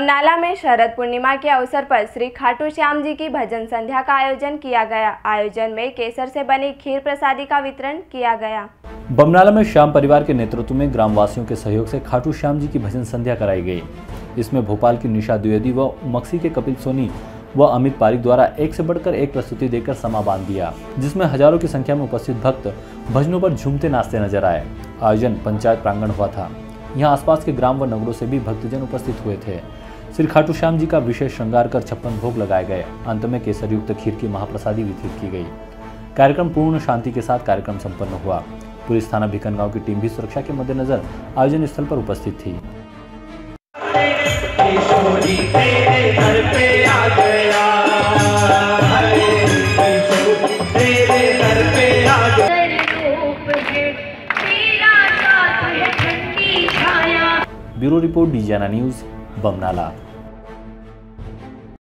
बमनाला में शरद पूर्णिमा के अवसर पर श्री खाटू श्याम जी की भजन संध्या का आयोजन किया गया। आयोजन में केसर से बनी खीर प्रसादी का वितरण किया गया। बमनाला में श्याम परिवार के नेतृत्व में ग्रामवासियों के सहयोग से खाटू श्याम जी की भजन संध्या कराई गई। इसमें भोपाल की निशा द्विवेदी व मक्सी के कपिल सोनी व अमित पारिक द्वारा एक से बढ़कर एक प्रस्तुति देकर समा बांध दिया, जिसमें हजारों की संख्या में उपस्थित भक्त भजनों पर झूमते नाचते नजर आए। आयोजन पंचायत प्रांगण हुआ था। यहाँ आसपास के ग्राम व नगरों से भी भक्तजन उपस्थित हुए थे। श्री खाटू श्याम जी का विशेष श्रृंगार कर 56 भोग लगाए गए। अंत में केसर युक्त खीर की महाप्रसादी वितरित की गई। कार्यक्रम पूर्ण शांति के साथ कार्यक्रम संपन्न हुआ। पुलिस थाना भिकनगांव की टीम भी सुरक्षा के मद्देनजर आयोजन स्थल पर उपस्थित थी। ब्यूरो रिपोर्ट डीजाना न्यूज, बमनाला।